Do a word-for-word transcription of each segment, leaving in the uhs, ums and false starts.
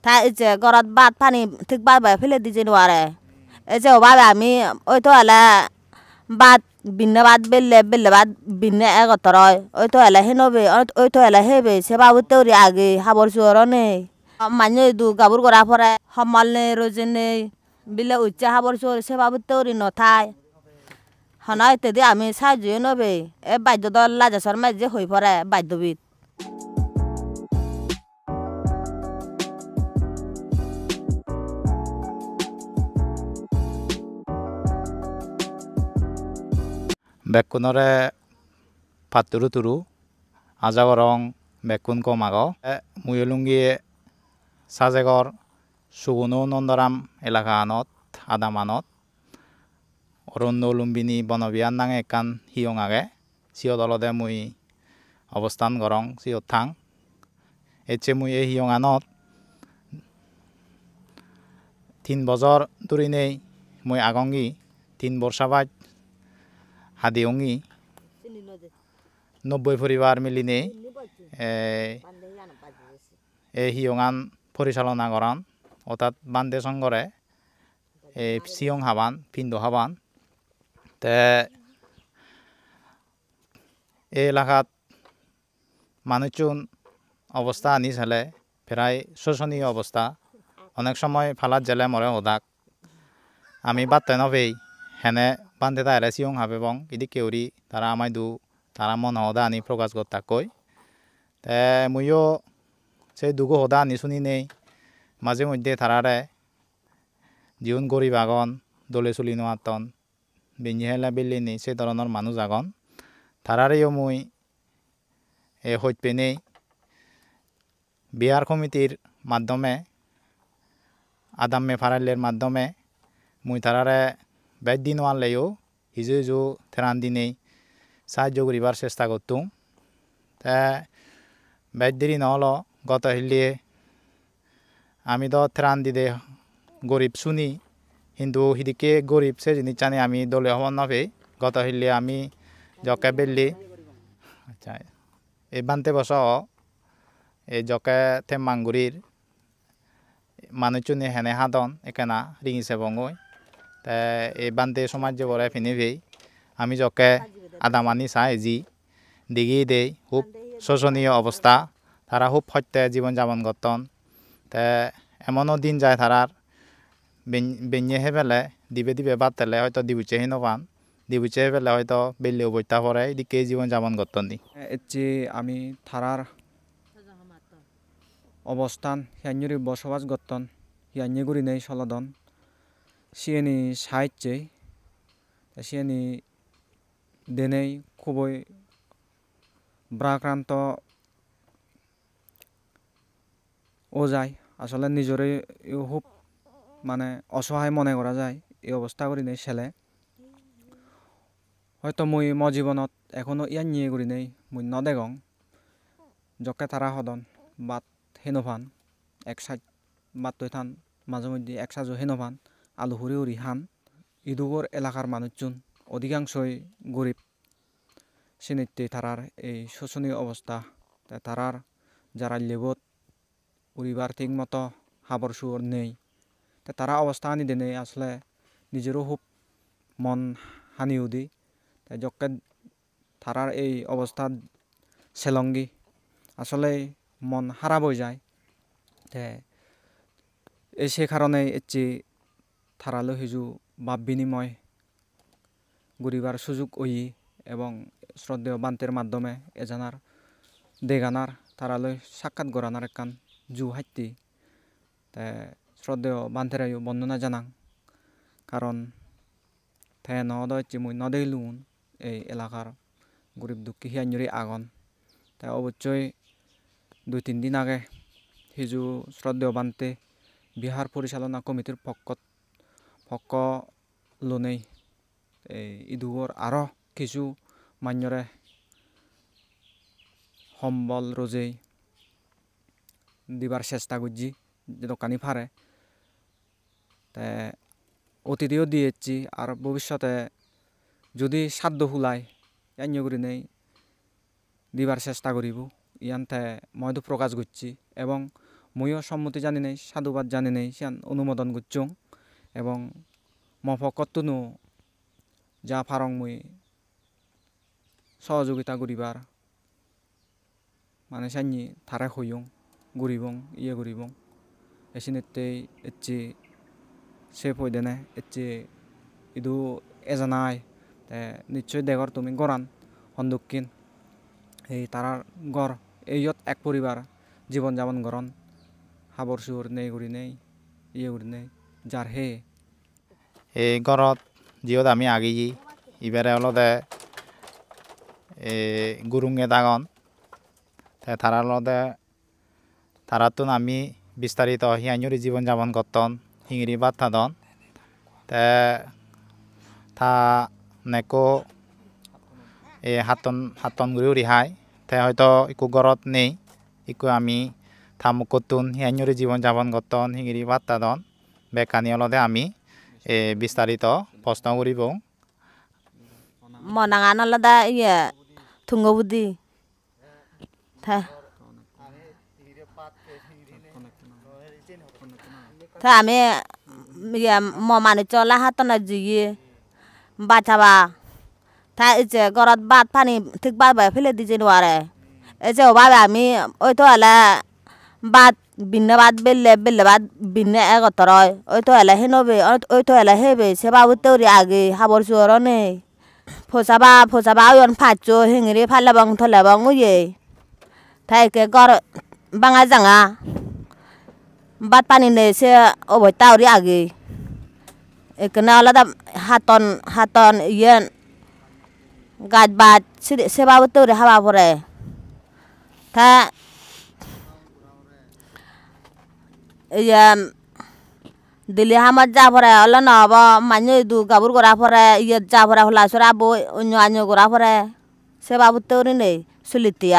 তাই এই যে ঘৰত ভাত পানী ঠিক ভাবে ফেলে দিছে নোৱাৰে এই যে অভাবে আমি ওই তো হলে ভাত ভিন্ন ভাত বেললে বেললে ভাত ভিন্ন একতর হয় ওই তো হলে হেনবে ওই তো হলে হেবে সে বাবু তেউরি আগে হাবর সুয়র নেই মান্য দু গাবুর করা পরে সমাল নেই রোজে নেই বিলে উচ্চা হাবর সুয়র সে বাবু তেউরি নথায় হনাই তেদি আমি সাহায্য নবে এ বাদ্য দল লাজাসর মাঝে হয়ে পড়ে বাদ্যবিদ বেকুনরে পাতুরু তুরু আজাগরং বেকুন কমাগ মুয়লুঙ্গিয়ে সাজেগর সুগুনো নন্দরাম এলাকানত আদামানত অরণ্য লুম্বিনী বনবিয়ান নাঙে একান হিয়ং আগে সিয়ত অলদে মুই অবস্থান গরং সিয়ত থাং এচে মুই এই হিয়ঙানত তিন বছর ধরে নেই মুই আগঙ্গি তিন বর্ষাবাদ হাদিয়ঙ্গি নব্বই পরিবার মিলি নেই এই হিয়ঙান পরিচালনা করান অর্থাৎ বান্দে সংগরে এই সিয়ং হাবান পিণ্ড হাবান তে এই এলাকাত মানুষজন অবস্থা আনি চালে প্রায় শোচনীয় অবস্থা অনেক সময় ফালাত জেলে মরে ওদাক আমি বাদতে নবেই হেনে বান্ধে তাইলে সিয়ং হাবে বং ইদি কেউরি তারা আমায় দু তারা মন হদা আনি প্রকাশ করতা কই তে মুইও সেই দুগো হদা আনি শুনি নেই মাঝে মধ্যে তারারে জীবন গরিব আগন দলে চলি নোয়াতন বেঞ্জি হেলা বেলি নেই সেই ধরনের মানুষ আগন তারারেও মুই এ হইতে নেই বিহার কমিটির মাধ্যমে আদামে ফারাইলের মাধ্যমে মুই তারারে বেদ দিন আনলেও হিজু হিজু থেরান দিনেই সাহায্য করিবার চেষ্টা করতুম তে বেদ দেরি নহল গত হিলিয়ে আমি তো থেরান দিদে গরিব শুনি কিন্তু হিদিকে গরিব সে জিনিস জানি আমি দলে হব নবে গত হিলিয়ে আমি জকে বেললি আচ্ছা এই বানতে বস এই জকে থে মাঙ্গুরির মানুষজনে হেনে হাদন একেনা রিঙিছে বঙ্গই তে এই বানতে সমাজ বলে ফিনিবি আমি জকে আদামানি চাই জি দিঘি দেই খুব শোচনীয় অবস্থা তারা খুব সত্যে জীবন যাপন করতন তে এমনও দিন যায় তারার বেঞ্জে হে পেলে দিবে দিবে বাদ তেলে হয়তো দিবুচে হি নপান দিবুচে হে পেলে হয়তো বেলিও বইতা পরে এদিকে জীবন যাপন করতন দি যে আমি থারার অবস্থান হিয়াঞ্জুরি বসবাস করতন হিয়াঞ্জুরি নেই সলদন সিএনি সাহিত্যে সিএনি দেনেই খুবই ব্রাক্রান্ত ও যায় আসলে নিজরে খুব মানে অসহায় মনে করা যায় এই অবস্থা করি নেই ছেলে হয়তো মুই ম জীবনত এখনো ইয়ান নিয়ে করি নেই মুই নদেগং জকে তারা সদন বাট হেনফান এক সাইড বাট তৈ থান মাঝে মধ্যে এক সাজো হেনফান আলু হুরি হুরি হান ইদুগর এলাকার মানুষজন অধিকাংশই গরিব সিনিতে তারার এই শোচনীয় অবস্থা তারার যারা লেবত পরিবার ঠিক মতো হাবর সুর নেই তারা অবস্থা আনি দেনে আসলে নিজেরও খুব মন হানিও দি তাই জকে তারার এই অবস্থা সেলঙ্গি আসলে মন হারাব হয়ে যায় এই সে কারণে এচি তারালো হিজু বাপ বিনিময় গরিবার সুযোগ ওই এবং শ্রদ্ধেয় বান্তের মাধ্যমে এজানার দেগানার তারালৈ সাক্ষাৎ গড়ানার একখান জু হাইতি শ্রদ্ধেয় বান্তেরাইও বর্ণনা জানাং কারণ তে নদ মুই নদেইলুন এই এলাকার গরিব দুঃখী হিয়াঞ্জুরি আগন তাই অবশ্যই দুই তিন দিন আগে হিজু শ্রদ্ধেয় বান্তে বিহার পরিচালনা কমিটির পক্ষত পক্ষ লোনেই এই ইদুগর আরও কিছু মান্যরে সম্বল রোজেই দিবার চেষ্টা করছি দোকানি ফারে তে অতিথিও দিয়েছি আর ভবিষ্যতে যদি সাধ্য হুলাই ইয়ান্য করি নেই দিবার চেষ্টা করিব ইয়ানতে ময়দু প্রকাশ করছি এবং ময়ও সম্মতি জানি নাই সাধুবাদ জানি নাই সিয়ান অনুমোদন করছুং এবং মফকতনো যা ফারং মুই সহযোগিতা করিবার মানে সাইনি থারা হইয়ং গরিবং ইয়ে গরিবং এসিনেতে এচে সে ফয়দেনে এচে ইদু এজানাই নিশ্চয় দেগর তুমি গরান হন্দুকিন এই তারার গড় এইয়ত এক পরিবার জীবন যাপন গরন হাবর সুর নেই করি নেই ইয়ে করি নেই যার হে এই ঘৰত যিহত আমি আগি ইবাৰে অলপতে এই গুৰুঙে দাগন তাৰাৰ লগতে তাৰাতোন আমি বিস্তাৰিত হিয়াঞ্জুৰি জীৱন যাপন কৰ্তন হিঙিৰি বাট থাদন তে থা নেকো এই হাতন হাতন গুৰিও ৰিহাই তে হয়তো একো ঘৰত নেই একো আমি থামুকতুন হিয়াঞ্জুৰি জীৱন যাপন কৰ্তন হিঙিৰি বাট থাদন বেকানি অলপতে আমি এই বিস্তারিত প্রশ্ন করিব মনাঙান আলাদা ইয়ে থুঙ্গবুদ্ধি থা থা আমি ইয়ে ম মানে চলা হাতনা জিয়ে বাচাবা থা ইচ্ছে ঘরত বাদ পানি ঠিক বাদ ফেলে দিছে নোয়ারে এসে ওভাবে আমি ওই তো হলে বাদ বিন্নে বাদ বেললে বেললে বাদ বিন্নে এগতরয় ওই তো এলা হেনবে ওই তো এলা হেবে সেবা উত্তরি আগে হাবর সুরনে ফসাবা ফসাবা ওয়ন ফাচো হেঙ্গিরি ফালাবং থলাবং উয়ে থাইকে গর বাঙা জাঙা বাদ পানি নে সে অবৈ তাওরি আগে এখানে আলাদা হাতন হাতন ইয়েন গাছ বাদ সেবা উত্তরি হাবা পরে থা iya dili hamat japore ala na ba manyo du gabur gora pore iya japore hula sura bo onyo anyo gora pore seba butori ne sulitia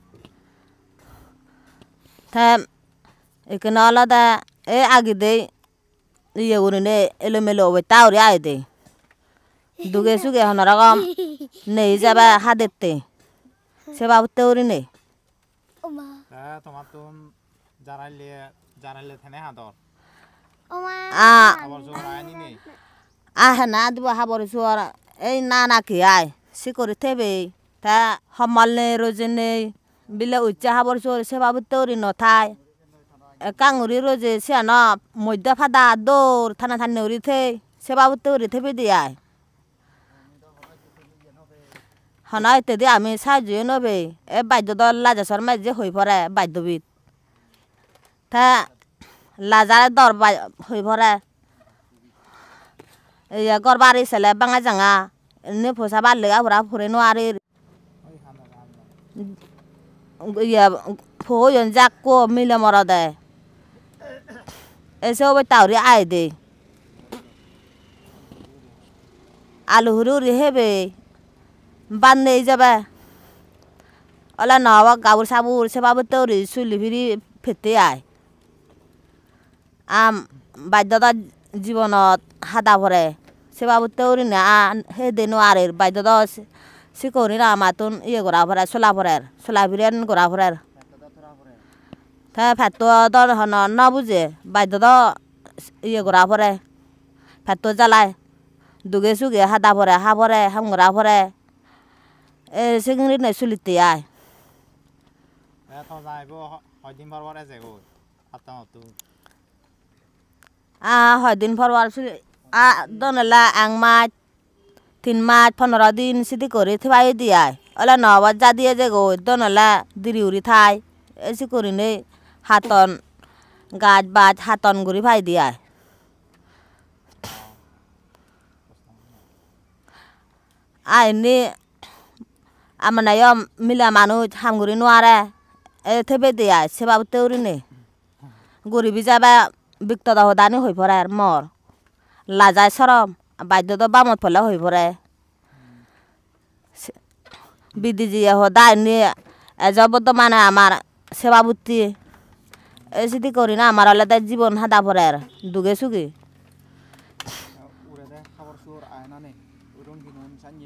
tham ikena ala da e agide iya urine elomelo wetauri aide duge suge honaragam ne jaba hadette seba butori ne তোমার তো জারাইলে জারাইলে থেনে হাদর a আবার জোর আনি নেই ah na duwa habor suar ei na na ki ai sikori tebe ta hamalne rojene bile ucha habor suar se babu tori no thai kanguri roje se na moidda phada dor thana than neuri the se babu tori thebe di ai hanai te di ami sajue no be e baiddo dol la ja sarma je hoi pore baiddo bit ta লাজারে দর হই ভরে ইয়া গরবারি সেলে বাঙা জাঙা নে ফসা বালে আবরা ফরে নো আরে ইয়া ফয়ন জাকো মিলে মরা দে এসে ওবে তাওরি আই দে আলু হুরুরি হেবে বান্নে যাবে ওলা নাওয়া গাবুর সাবুর সেবাবু তৌরি সুলি ফিরি ফেতে আয় আম বাধ্যতা জীবনত হাদা ভরে সেবাবু তৌরি না হে দেনো আরে বাধ্যতা শিকরি না মাতুন ইয়ে গড়া ভরে সোলা ভরের সোলা ফিরেন গড়া ভরের তা ফেতো দর হন না বুঝে বাধ্যতা ইয়ে গড়া ভরে ফেতো জ্বালায় দুগে সুগে হাদা ভরে হা ভরে হাম গড়া ভরে এ সিংড়ি নে সুলিতে আয় তো যাইব হয়দিন পর আছে গো হাতা হতো a hỏi din forwar su a don la ang ma tin ma পনেরো দিন সিদি করে থিবাই দিয়াই ওলা নবা যা দিয়ে যে গো don la দিরি উরি থাই এসি করি নে হাতন গাছ বাজ হাতন গুরি ভাই দিয়াই আই নি আমনায়ম মিলা মানুষ হামগুরি নোয়ারে এ থেবে দিয়াই সেবা তেউরি নে গরিবি যাবা বিক্তদা হদানি হই পরে আর মর লাজাই সরম বাদ্য তো বামত ফলে হই পরে বিদি জিয়া হদাই নি এজবত মানে আমার সেবা বুদ্ধি এসিদি করি না আমার আলাদা জীবন হাদা পরে আর দুগে সুগে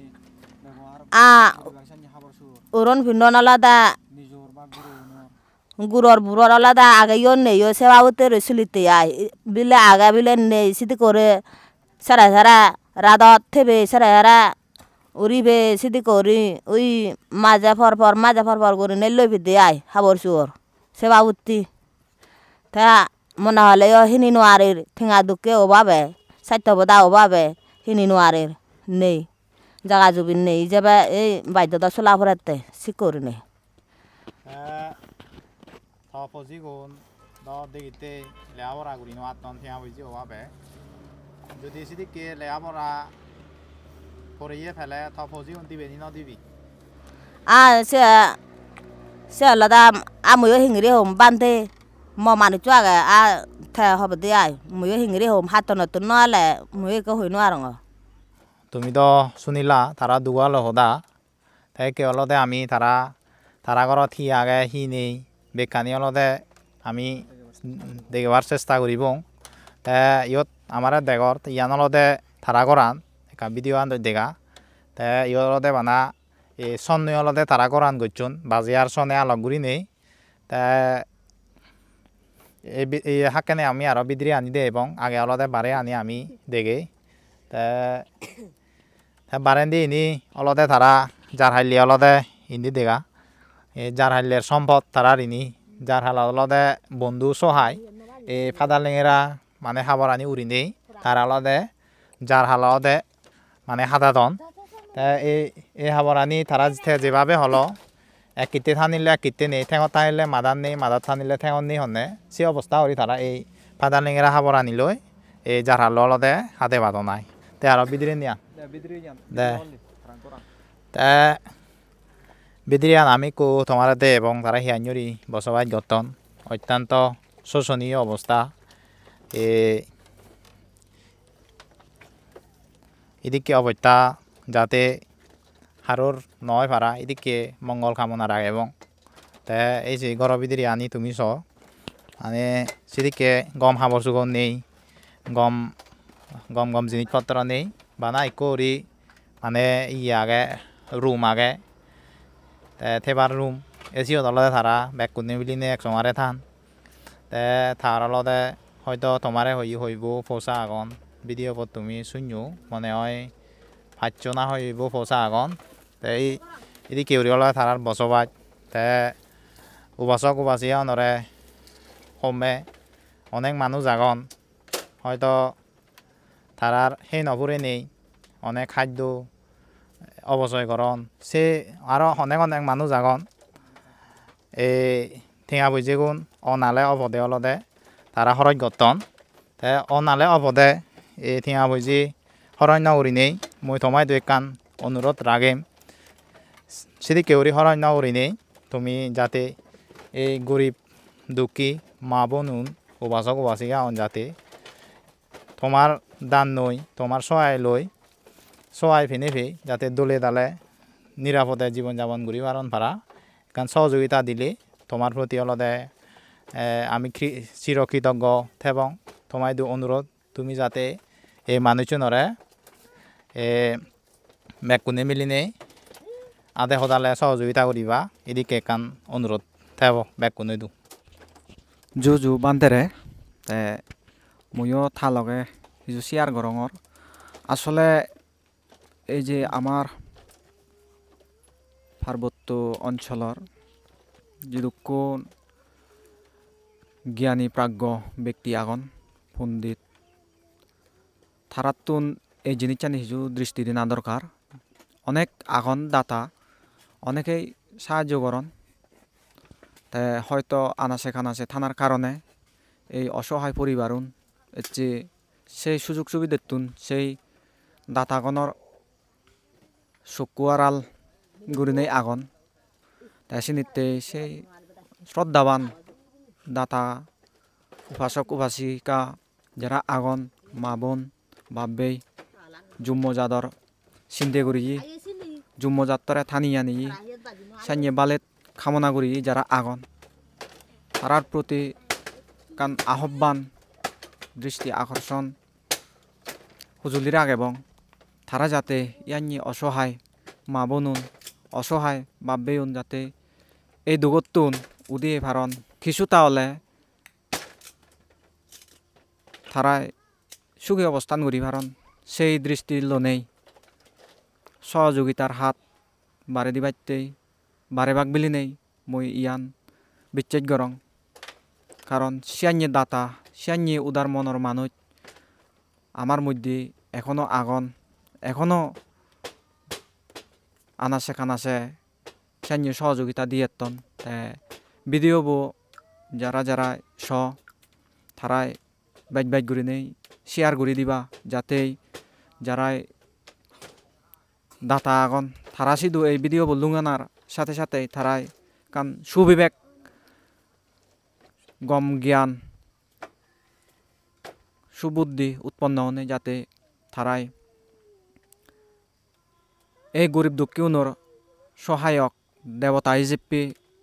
আ উরন ভিন্ন আলাদা গুড়র বুড়র আলাদা আগে ইয়ে নেই ও সেবাবতে রসুলিতে আয় বিলে আগে বিলে নেই সিদি করে সারা সারা রাধত থেবে সারা সারা উড়িবে সিদি করি ওই মাজা ফর ফর মাজা ফর ফর করে নেই লই দে আয় হাবর সুর সেবাবতি তা মনে হলে হিনি নোয়ারের ঠেঙা দুঃখে অভাবে সাহিত্য বোধা অভাবে হিনি নোয়ারের নেই জাগা জুবিন নেই যাবে এই বাধ্যতা চলা ফরাতে শিকরি নেই ফজিগুন দ দেখিতে লেয়াবরা গুড়ি নোয়াতন ঠেঙা বুঝি অভাবে যদি সিদিকে লেয়াবরা পড়িয়ে ফেলে থ ফজিগুন দিবে নি ন দিবি à sẽ sẽ là ta à mới hình đi hôm ban thế mà mà nó chua cái à thề họ bật đi ai mới hình đi hôm hát tuần tuần nó là mới có hồi nó rồi তুমি তো শুনিলা তারা dual হদা তাই কে অলতে আমি তারা তারা ঘৰত সি আগে সি নেই বেকানি অলতে আমি দেখিবার চেষ্টা করিব তে ইয়ত আমার দেগর ইয়ান অলতে তারা করান একা ভিডিও আন দেখা তে ইয়ত অলতে বানা এই সন্নি অলতে তারা করান গচ্ছুন বাজি আর সনে আলক গুড়ি নেই তে এই হাকেনে আমি আরো বিদ্রি আনি দে এবং আগে অলতে বারে আনি আমি দেখে তে বারেন্দি ইনি অলতে তারা যার হাইলি অলতে ইন্দি দেখা এই যার হাইলের সম্পদ তারার ইনি যার হাল অলতে বন্ধু সহায় এই ফাদার লেঙেরা মানে খাবার আনি উড়ি নেই তার অলতে যার হাল অলতে মানে হাতাতন এই এই খাবার আনি তারা যেভাবে হলো এক কিতে থানিলে এক কিতে নেই ঠেঙত থানিলে মাদার নেই মাদার থানিলে ঠেঙত নেই হনে সে অবস্থা করি তারা এই ফাদার লেঙেরা খাবার আনি লই এই যার হাল অলতে হাতে বাদ নাই তে আরো বিদিরে নিয়া দে তে বিদ্রিয়ান আমি কো তোমার দে এবং তারা হিয়াঞ্জুরি বসবাস গঠন অত্যন্ত শোচনীয় অবস্থা এদিকে অবস্থা যাতে হারোর নয় পারা এদিকে মঙ্গল কামনা রাখে এবং তে এই যে গর বিদ্রি আনি তুমি চ মানে সেদিকে গম হাবর সুগম নেই গম গম গম জিনিসপত্র নেই বানা করি মানে ই আগে রুম আগে থেবার রুম এসিও তলতে তারা ব্যাগ কুনি বিলি নে একসমারে থান তে থার অলতে হয়তো তোমারে হই হইব ফোসা আগন ভিডিও পর তুমি শূন্য মনে হয় পাচ্ছ না হইব ফোসা আগন তে এই এদি কেউরি হলে থারার বসবাস তে উবাসক উবাসিয়া নরে কমে অনেক মানুষ আগন হয়তো তারার সেই নপুরে নেই অনেক খাদ্য অবচয় করন সে আরো অনেক অনেক মানুষ আগন এই ঠেঙা বুঝিগুণ অনালে অবদে অলদে তারা হরজ গতন তে অনালে অবদে এই ঠেঙা বুঝি হরণ্য উড়ি নেই মই থমাই দুই কান অনুরোধ রাগেম সেদি কেউরি হরণ্য উড়ি নেই তুমি যাতে এই গরিব দুঃখী মা বোনুন উবাসক উবাসিকা অন যাতে তোমার দান নই তোমার সহায় লই সহায় ফিনে ফি যাতে দলে দালে নিরাপদে জীবন যাপন করি পারন পারা কারণ সহযোগিতা দিলে তোমার প্রতি অলদে আমি চিরকৃতজ্ঞ থেবং তোমায় দু অনুরোধ তুমি যাতে এই মানুষজনরে ব্যাকুনে মিলিনে আদে সদালে সহযোগিতা করিবা এদিকে কান অনুরোধ থেব ব্যাকুনে দু জু জু বান্ধেরে তে ময়ো থা লগে কিছু শেয়ার গরঙর আসলে এই যে আমার পার্বত্য অঞ্চলের যেরকম জ্ঞানী প্রাজ্ঞ ব্যক্তি আগন পণ্ডিত তারাতুন এই জিনিসটানি কিছু দৃষ্টি দিন দরকার অনেক আগন দাতা অনেকেই সাহায্য করেন তে হয়তো আনাসে খানাসে থানার কারণে এই অসহায় পরিবারুন যে সেই সুযোগ সুবিধাতুন সেই দাতাগণর চকুয়ারাল গুরিনেই আগন তাই সিনিতে সেই শ্রদ্ধাবান দাতা উপাসক উপাসিকা যারা আগন মা বোন বাব্বেই জুম্মজাদর চিন্তে করি জুম্মজাতরে থানিয়া নিয়ে সাইয়ে বালেত কামনা করি যারা আগন তারার প্রতি কান আহ্বান দৃষ্টি আকর্ষণ হুজুলির আগে এবং তারা যাতে ইয়ানি অসহায় মা বোনুন অসহায় বাব্বেউন যাতে এই দুগতুন উদিয়ে ভারণ কিছুটা হলে তারায় সুখী অবস্থান করি ভারণ সেই দৃষ্টির নেই সহযোগিতার হাত বারে দিবাইতেই বারে বাগ বিলি নেই মই ইয়ান বিচ্ছেদ গরং কারণ সিয়ান্যে দাতা সিয়ান্যে উদার মনের মানুষ আমার মধ্যে এখনো আগন এখনো আনাসে কানাসে সিয়ান্যে সহযোগিতা দিয়ে ভিডিও বো যারা যারা স তারাই বাইক বাইক করে নেই শেয়ার করে দিবা যাতে যারাই দাতা আগন তারা শুধু এই ভিডিও বলুঙানার সাথে সাথে তারাই কান সুবিবেক গম জ্ঞান সুবুদ্ধি উৎপন্ন হনে যাতে তারাই এই গরিব দুঃখীউনর সহায়ক দেবতা হিসেবে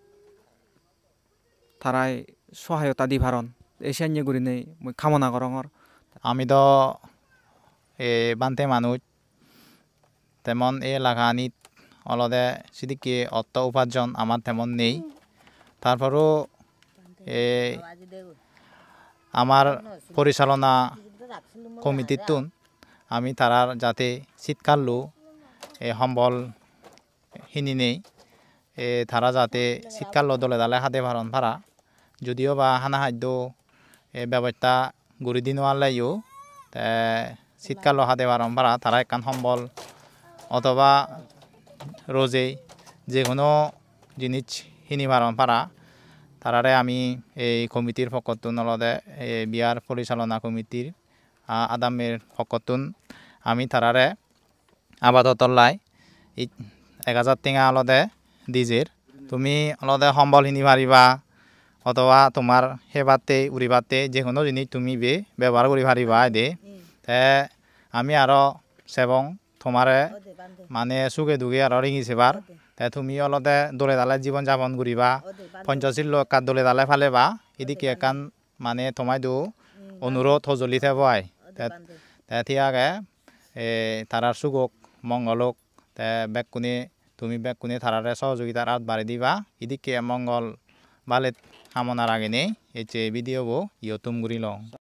তারাই সহায়তা দি ভারণ এশিয়ান গুরি নেই মই কামনা করঙর আমি তো এ বান্তে মানুষ তেমন এই এলাকানিত অলদে সিদিকে অর্থ উপার্জন আমার তেমন নেই তারপরও এই আমার পরিচালনা কমিটির আমি তারার যাতে শীতকালও এই সম্বল হিনি নেই এ তারা যাতে শীতকাল দলে দালে হাতে ভারণ ভাড়া যদিও বা হানা খাদ্য এই ব্যবস্থা গড়ি দিন আল্লাইও শীতকাল হাতে ভারণ ভাড়া তারা একখান সম্বল অথবা রোজে যে কোনো জিনিস হিনি ভারণ ভাড়া তারারে আমি এই কমিটির পক্ষতুন অলদে এই বিয়ার পরিচালনা কমিটির আদামের পক্ষতুন আমি তারারে আবাদতল্লাই এক হাজার টেঙা অলদে দিজের তুমি অলদে সম্বল হিনি পারিবা অথবা তোমার সেবাতে উড়িবাতে যে কোনো জিনিস তুমি বে ব্যবহার করি পারিবা দে তে আমি আরো সেবং তোমারে মানে সুখে দুখে আরো রিঙি সেবার তে তুমি অলদে দলে দালে জীবন যাপন করিবা পঞ্চশীল লোক কার দলে দালে ফালেবা এদিকে একান মানে তোমায় দু অনুরোধ সজলি থাকব আই তে থিয়াকে তারার সুখক মঙ্গলক তে বেকুনি তুমি বেকুনি তারারে সহযোগিতার হাত বাড়ি দিবা এদিকে মঙ্গল বালে কামনার আগে নেই এই যে ভিডিও বো ইয়তুম গুরি লং।